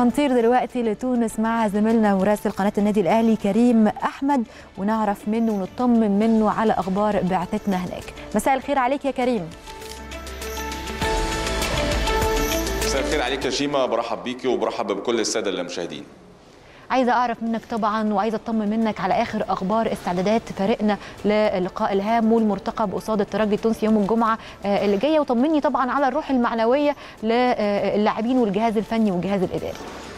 هنطير دلوقتي لتونس مع زميلنا مراسل قناة النادي الأهلي كريم أحمد ونعرف منه ونطمن منه على أخبار بعثتنا هناك. مساء الخير عليك يا كريم. مساء الخير عليك يا شيماء، برحب بيكي وبرحب بكل السادة المشاهدين. عايزه اعرف منك طبعا وعايزه اطمن منك على اخر اخبار استعدادات فريقنا للقاء الهام والمرتقب قصاد الترجي التونسي يوم الجمعه اللي جايه، وطمني طبعا على الروح المعنويه للاعبين والجهاز الفني والجهاز الاداري.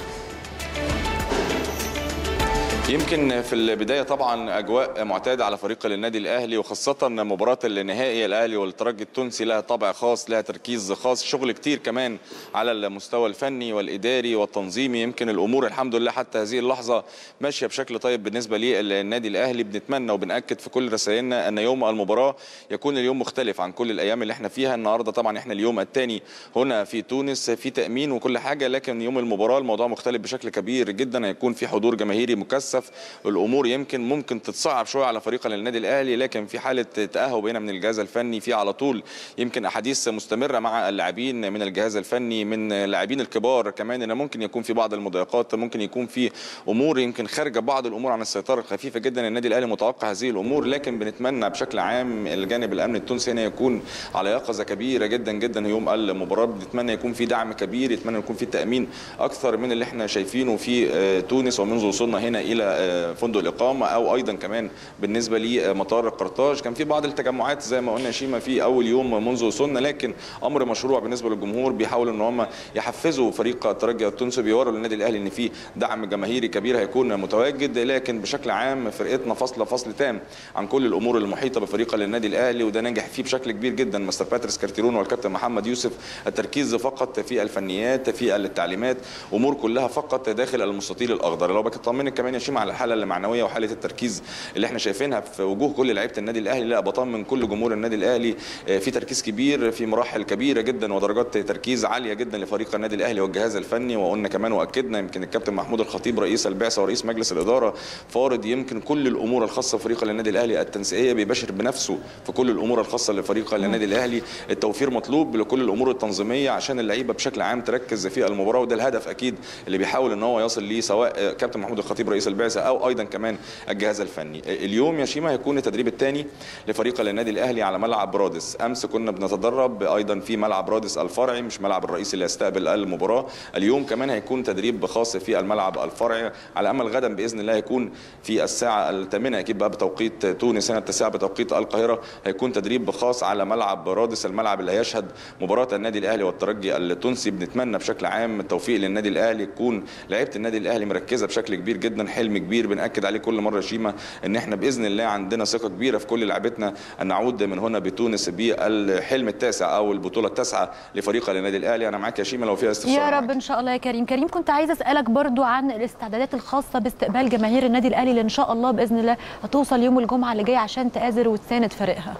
يمكن في البداية طبعا أجواء معتادة على فريق النادي الأهلي، وخاصة مباراة النهائي الأهلي والترجي التونسي لها طابع خاص، لها تركيز خاص، شغل كتير كمان على المستوى الفني والإداري والتنظيمي. يمكن الأمور الحمد لله حتى هذه اللحظة ماشية بشكل طيب بالنسبة للنادي الأهلي. بنتمنى وبنأكد في كل رسائلنا أن يوم المباراة يكون اليوم مختلف عن كل الأيام اللي احنا فيها. النهاردة طبعا احنا اليوم الثاني هنا في تونس، في تأمين وكل حاجة، لكن يوم المباراة الموضوع مختلف بشكل كبير جدا. هيكون في حضور جماهيري مكثف، الامور ممكن تتصعب شويه على فريق النادي الاهلي، لكن في حاله تاهب هنا من الجهاز الفني، في على طول يمكن احاديث مستمره مع اللاعبين من الجهاز الفني، من اللاعبين الكبار كمان، ان ممكن يكون في بعض المضايقات، ممكن يكون في امور يمكن خارجه بعض الامور عن السيطره الخفيفه جدا. النادي الاهلي متوقع هذه الامور، لكن بنتمنى بشكل عام الجانب الامني التونسي هنا يكون على يقظه كبيره جدا جدا يوم المباراه. بنتمنى يكون في دعم كبير، يتمنى يكون في تامين اكثر من اللي احنا شايفينه في تونس ومنذ وصولنا هنا الى فندق الاقامه، او ايضا كمان بالنسبه لمطار قرطاج. كان في بعض التجمعات زي ما قلنا شيما في اول يوم منذ وصولنا، لكن امر مشروع بالنسبه للجمهور. بيحاولوا ان هم يحفزوا فريق الترجي التونسي، بيوروا للنادي الاهلي ان في دعم جماهيري كبير هيكون متواجد. لكن بشكل عام فرقتنا فصل تام عن كل الامور المحيطه بفريق النادي الاهلي، وده نجح فيه بشكل كبير جدا مستر باتريس كارتيرون والكابتن محمد يوسف. التركيز فقط في الفنيات، في التعليمات، امور كلها فقط داخل المستطيل الاخضر. لو بطمنك كمان يا شيما على الحاله المعنويه وحاله التركيز اللي احنا شايفينها في وجوه كل لعيبه النادي الاهلي، لا بطمن كل جمهور النادي الاهلي في تركيز كبير، في مراحل كبيره جدا ودرجات تركيز عاليه جدا لفريق النادي الاهلي والجهاز الفني. وقلنا كمان واكدنا يمكن الكابتن محمود الخطيب رئيس البعثه ورئيس مجلس الاداره فارض يمكن كل الامور الخاصه بفريق النادي الاهلي التنسيقيه، بيباشر بنفسه في كل الامور الخاصه لفريق النادي الاهلي. التوفير مطلوب لكل الامور التنظيميه عشان اللعيبه بشكل عام تركز في المباراه، وده الهدف اكيد اللي بيحاول ان هو يصل ليه سواء كابتن محمود الخطيب رئيس البعثه او ايضا كمان الجهاز الفني. اليوم يا شيما هيكون التدريب الثاني لفريق النادي الاهلي على ملعب رادس. امس كنا بنتدرب ايضا في ملعب رادس الفرعي، مش ملعب الرئيسي اللي يستقبل المباراه. اليوم كمان هيكون تدريب خاص في الملعب الفرعي، على امل غدا باذن الله هيكون في الساعه 8 اكيد بقى بتوقيت تونس، هنا 9 بتوقيت القاهره، هيكون تدريب خاص على ملعب رادس، الملعب اللي هيشهد مباراه النادي الاهلي والترجي التونسي. بنتمنى بشكل عام التوفيق للنادي الاهلي، تكون لعيبه النادي الاهلي مركزه بشكل كبير جدا. حلم كبير بناكد عليه كل مره شيما، ان احنا باذن الله عندنا ثقه كبيره في كل لعيبتنا ان نعود من هنا بتونس بالحلم التاسع او البطوله التاسعه لفريق النادي الاهلي. انا معاك يا شيما لو فيها استفسار. يا رب ان شاء الله يا كريم. كنت عايزه اسالك برضو عن الاستعدادات الخاصه باستقبال جماهير النادي الاهلي اللي ان شاء الله باذن الله هتوصل يوم الجمعه اللي جاي عشان تآزر وتساند فريقها.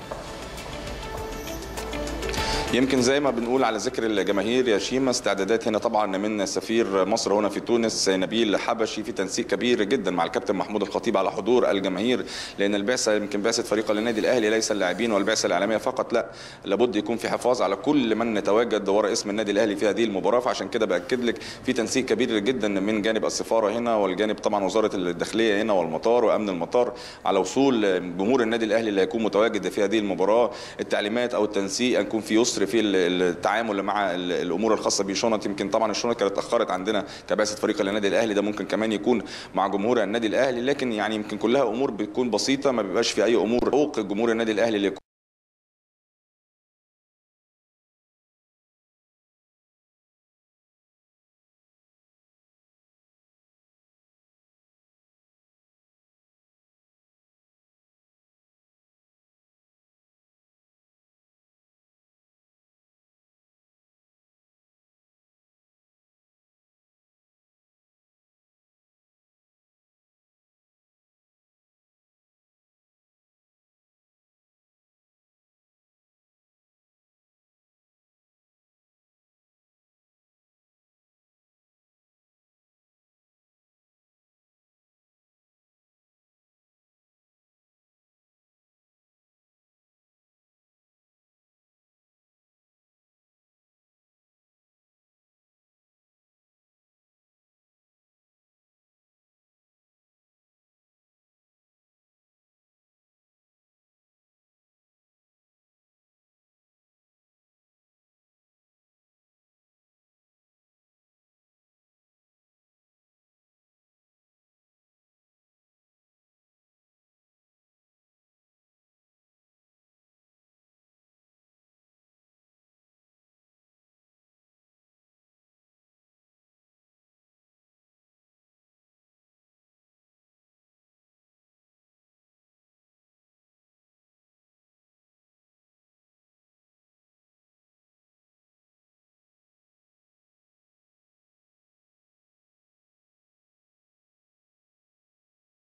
يمكن زي ما بنقول على ذكر الجماهير يا شيما، استعدادات هنا طبعا من سفير مصر هنا في تونس نبيل حبشي، في تنسيق كبير جدا مع الكابتن محمود الخطيب على حضور الجماهير، لان البعثه يمكن بعثه فريق النادي الاهلي ليس اللاعبين والبعثه الاعلاميه فقط، لا لابد يكون في حفاظ على كل من يتواجد وراء اسم النادي الاهلي في هذه المباراه. فعشان كده باكد لك في تنسيق كبير جدا من جانب السفاره هنا والجانب طبعا وزاره الداخليه هنا والمطار وامن المطار على وصول جمهور النادي الاهلي اللي هيكون متواجد في هذه المباراه. التعليمات او التنسيق ان يكون في يسر في التعامل مع الامور الخاصه بشنط. يمكن طبعا الشنط كانت اتاخرت عندنا كبعثه فريق النادي الاهلي، ده ممكن كمان يكون مع جمهور النادي الاهلي، لكن يعني يمكن كلها امور بتكون بسيطه، ما بيبقاش في اي امور حقوق جمهور النادي الاهلي اللي